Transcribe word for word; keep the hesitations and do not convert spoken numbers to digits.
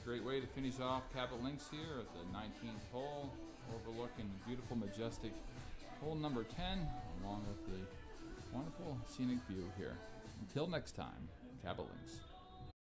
great way to finish off Cabot Links here at the nineteenth hole, overlooking the beautiful, majestic hole number ten, along with the wonderful scenic view here. Until next time, Cabot Links.